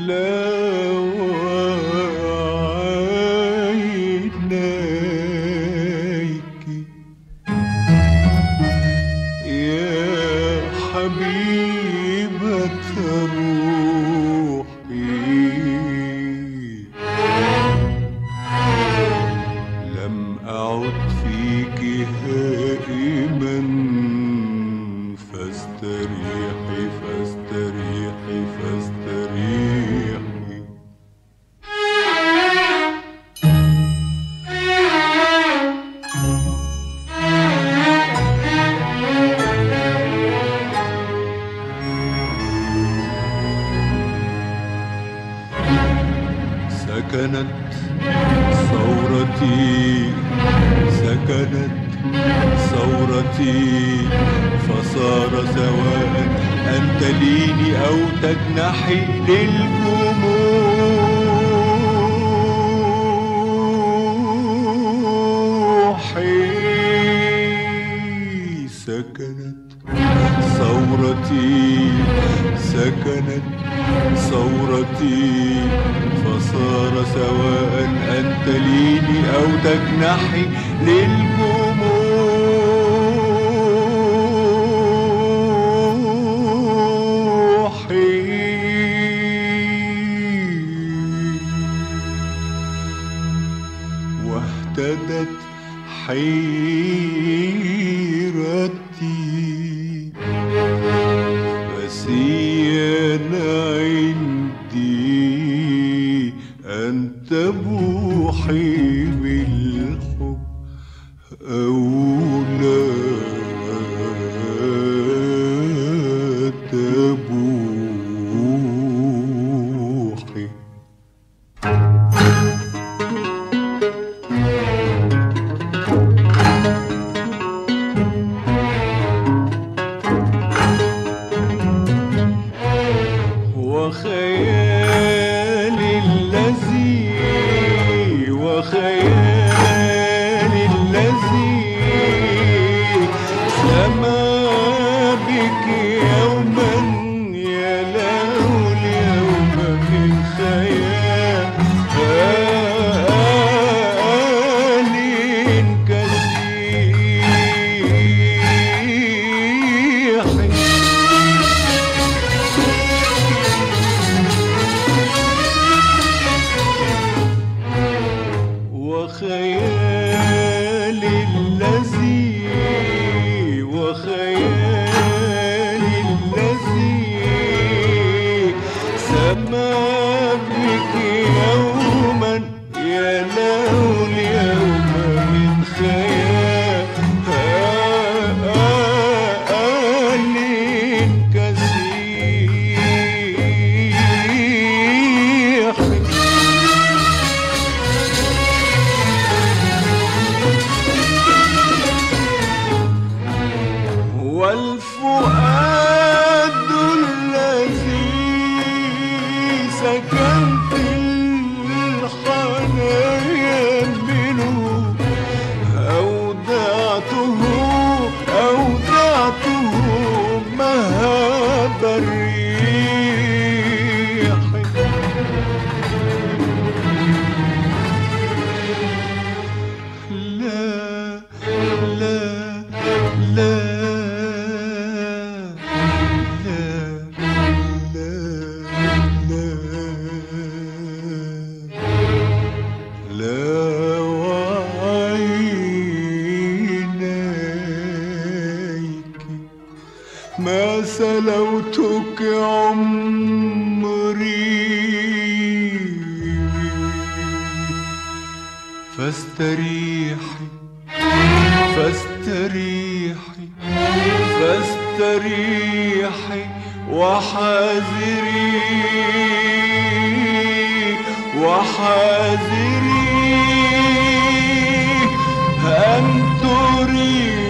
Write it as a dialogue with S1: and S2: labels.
S1: لا وعينيك يا حبيبة روحي لم أعد فيك هائما فاستريحي فاستريحي فاستريحي سكنت ثورتي سكنت ثورتي فصار سواء أن تليني أو تجنحي للجموح سكنت ثورتي سكنت ثورتي فصار سواء أن تليني أو تجنحي للجموح واهتدت حيرتي فسيان عندي أن تبوحي بالحب أو لا تبوحي وخيالي الذي سما بك يوما يا له اليوم من خيال كسيح وخيالي الذي سما بك يوما يا له اليوم من خيال كسيح والفؤاد الذي سكنت الحنايا منه أودعته مهاب الريح لا لا لا ما سلوتك عمري فاستريحي فاستريحي فاستريحي وحاذري وحاذري أن تريد